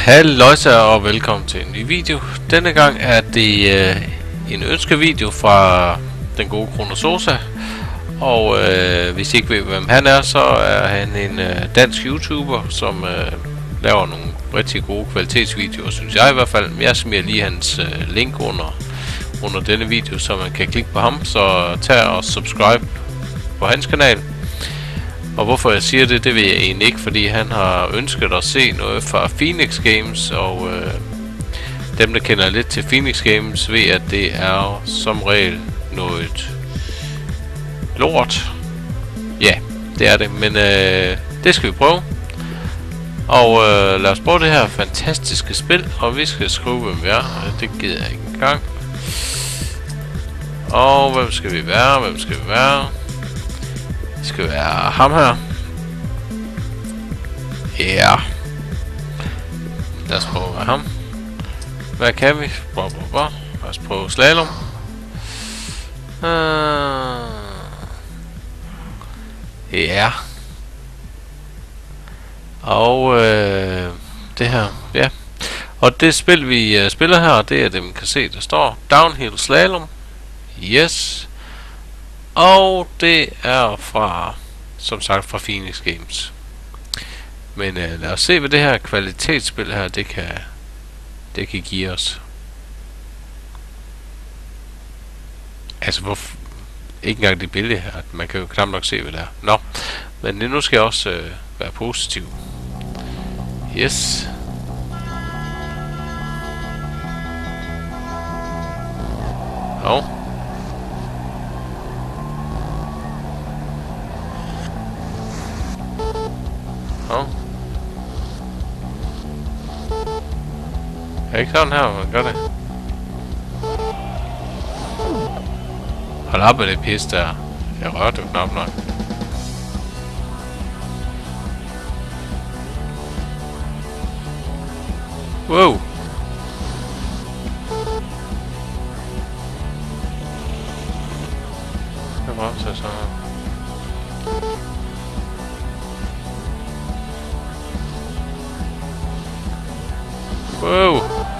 Halløjsa og velkommen til en ny video. Denne gang er det en ønskevideo fra den gode Kronososa. Og hvis I ikke ved hvem han er, så er han en dansk YouTuber, som laver nogle rigtig gode kvalitetsvideoer, synes jeg i hvert fald. Jeg smider lige hans link under denne video, så man kan klikke på ham. Så tag og subscribe på hans kanal. Og hvorfor jeg siger det, det ved jeg egentlig ikke, fordi han har ønsket at se noget fra Phoenix Games, og dem der kender lidt til Phoenix Games ved, at det er som regel noget lort. Ja, det er det, men det skal vi prøve. Og lad os prøve det her fantastiske spil, og vi skal skrive hvem vi er. Det gider jeg ikke engang. Og hvem skal vi være? Det skal være ham her. Ja. Lad os prøve at være ham. Hvad kan vi? Lad os prøve slalom. Ja. Og det her, ja. Og det spil vi spiller her, det er det man kan se, der står Downhill Slalom. Yes. Og det er fra, som sagt, fra Phoenix Games. Men lad os se, hvad det her kvalitetsspil her, det kan give os. Altså, hvorfor ikke engang det billede her, man kan jo knap nok se, hvad det er. Nå, men nu skal jeg også være positiv. Yes. Og er ikke sådan her, man gør det. Hold op med det pis der. Jeg rørte jo knap nok. Wow. Jeg bremser så. Wow.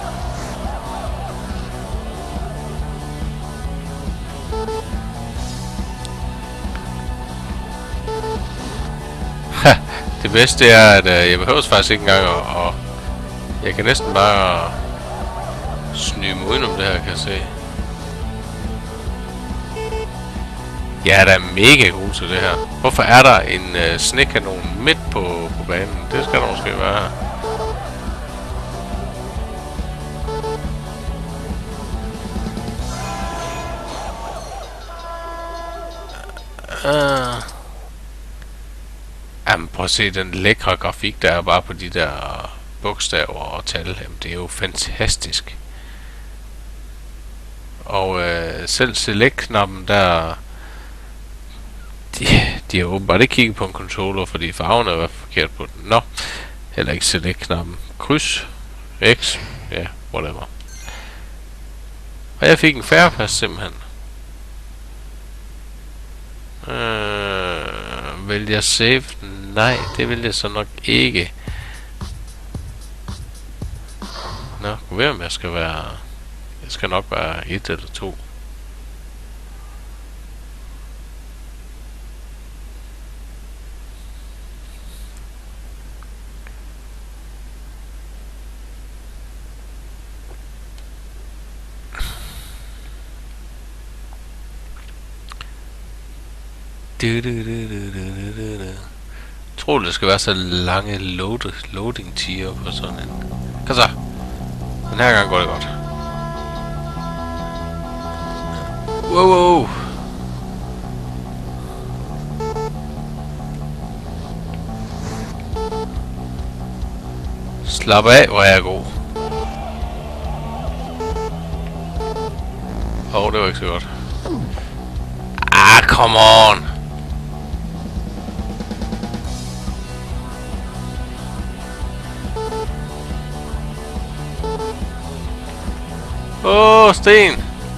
Det bedste er, at jeg behøver faktisk ikke engang og jeg kan næsten bare snyde mig udenom det her, kan jeg se. Jeg er da mega god til det her. Hvorfor er der en snekanon midt på banen? Det skal der måske være. Jamen prøv at se den lækre grafik der er bare på de der bogstaver og tal. Jamen, det er jo fantastisk. Og selv select-knappen der, de har åbenbart ikke kigget på en controller, fordi farven er forkert på den. Nå, heller ikke select-knappen. Kryds, X, ja, whatever. Og jeg fik en færrepas simpelthen. Vil jeg save? Nej, det vil jeg så nok ikke. Nå, kunne være, om jeg skal være... Jeg skal nok være 1 eller 2. Jeg tror, det skal være så lange loading tider på sådan en. Kom så. Den her gang går det godt. Wow. Slap af, hvor jeg er god. Det var ikke så godt. Come on. Sten.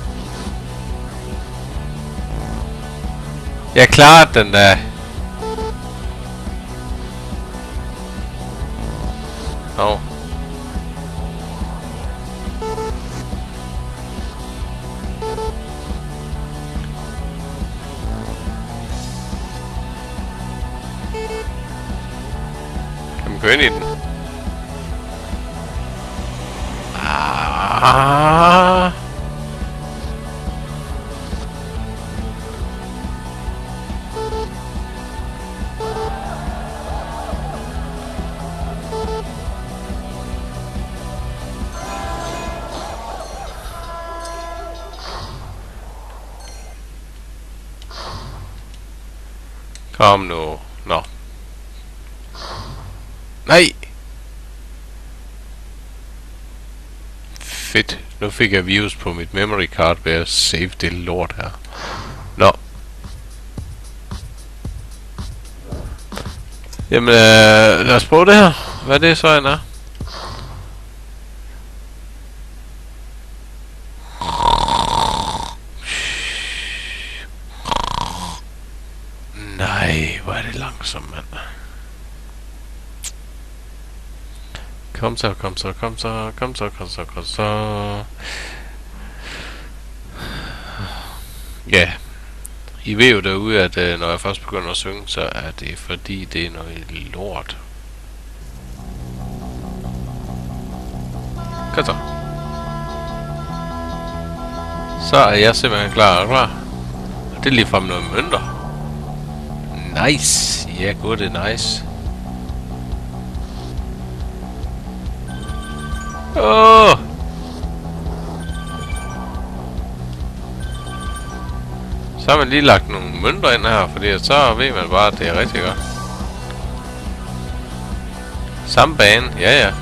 Jeg klarede den der. Kan man køre ind i den? Ah. Kom nu. Nå. Nej! Fedt. Nu fik jeg virus på mit memory card ved at save det lort her. Nå. Jamen, lad os prøve det her. Hvad det så end er. Nej, hvor er det langsomt, mand. Kom så, kom så, kom så, kom så, kom så, kom så. Ja. I ved jo derude, at når jeg først begynder at synge, så er det fordi, det er noget lort. Kom så. Så er jeg simpelthen klar. Og det er ligefrem noget mønter. Nice. Ja, godt, det er nice. Åh! Så har man lige lagt nogle mønter ind her, fordi så ved man bare, at det er rigtig godt. Samme bane, ja ja.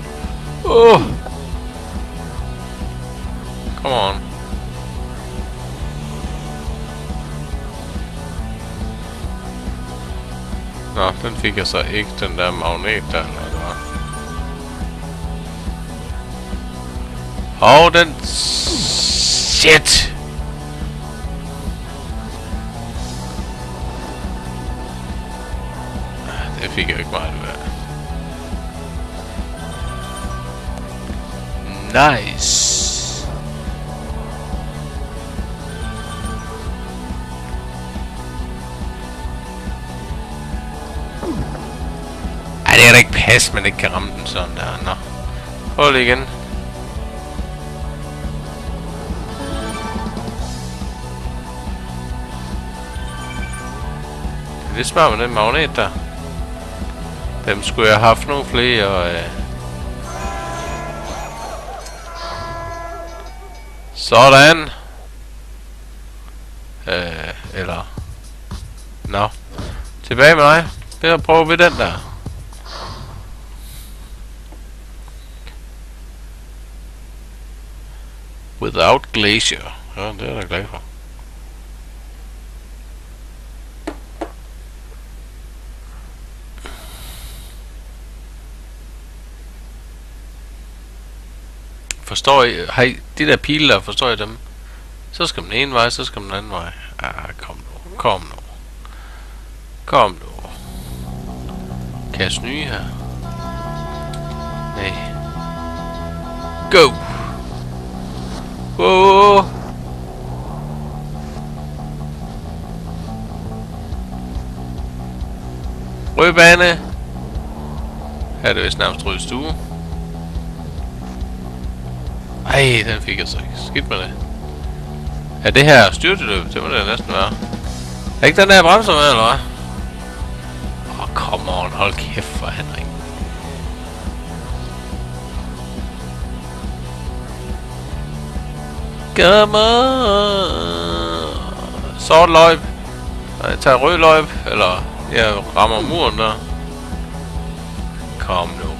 Come on. Nå, den fik jeg så ikke, den der magnet der, eller det var. Og den... Shit! Det fik jeg ikke meget ud af. Nice! Ej, det er da ikke pas, man ikke kan ramme den sådan der. Nå. Prøv lige igen. Det er lidt smart med den magnet der. Dem skulle jeg have haft nogle flere og... Sådan. Eller... Nå. Tilbage med dig. Lad os prøve ved den der. Without glacier. Ja, det er jeg glad for. Forstår I? Har I de der pile der, forstår I dem? Så skal man en vej, så skal man den anden vej. Ah, kom nu. Kom nu. Kom nu. Kan jeg snyde her? Nej. Go! Wow! Rød bane. Her er det vist nærmest rød stue. Ej, den fik jeg så ikke. Skidt med det. Er det her styrteløb? Det må det næsten være. Er ikke den der bremser med, eller hvad? Come on, hold kæft for Henrik. Come on. Sort løjp. Jeg tager rød løjp, eller jeg rammer muren der. Kom nu.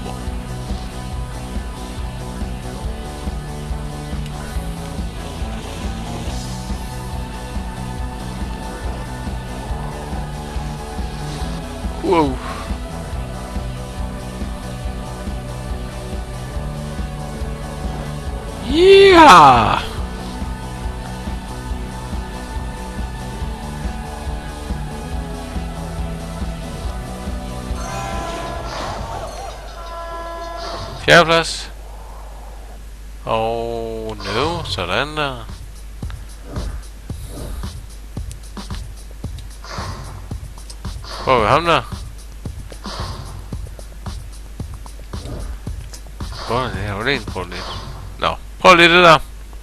Wow. Yeah. Fjerdeplads. Oh no, sådan der. Hvor er ham der? prøve det. Jeg vil egentlig prøve lidt. Nå, prøv lidt det der.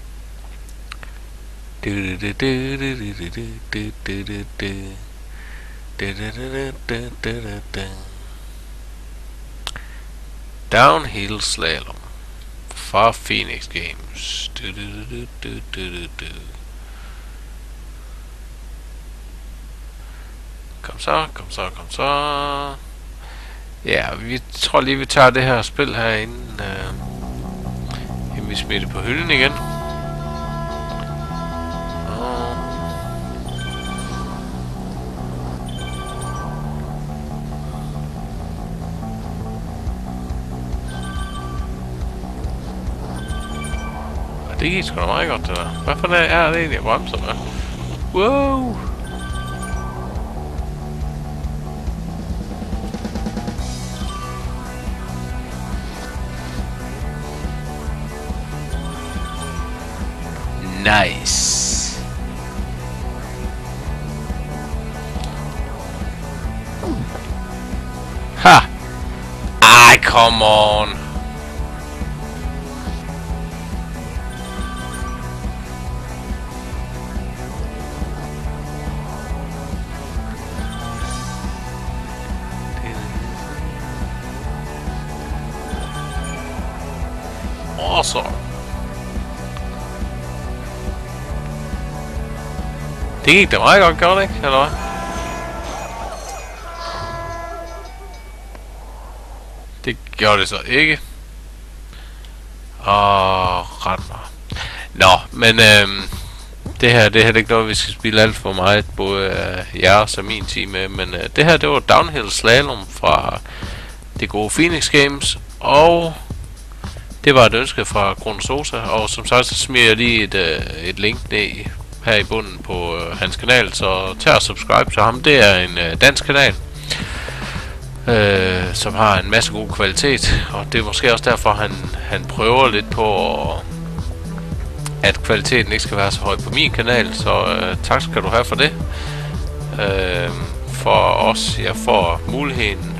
Downhill slalom fra Phoenix Games. Kom så, kom så, kom så. Ja, vi tror lige vi tager det her spil her inden vi smider det på hylden igen. Det gik sgu da meget godt, det der. Hvad for det er det egentlig, jeg bremser med? Wow! Nice! Ha! Ej, come on! Awesome. Det gik da meget godt, gjorde det ikke? Eller hvad? Det gjorde det så ikke. Ret mig. Nå, men det her er ikke noget, vi skal spille alt for meget, både jeres og min team med, men det her, det var Downhill Slalom fra det gode Phoenix Games, og det var et ønske fra Kronososa, og som sagt, så smider jeg lige et link ned her i bunden på hans kanal, så tag og subscribe til ham. Det er en dansk kanal, som har en masse god kvalitet, og det er måske også derfor, han prøver lidt på, at kvaliteten ikke skal være så høj på min kanal, så tak skal du have for det. For os, jeg får muligheden,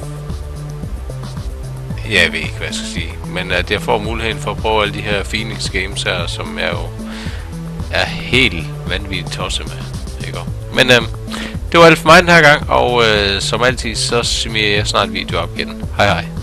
jeg ved ikke, hvad jeg skal sige, men at jeg får muligheden for at prøve alle de her Phoenix Games her, som jeg jo er helt vanvittigt tosset med, ikke? Men det var alt for mig den her gang, og som altid, så smider jeg snart video op igen. Hej hej.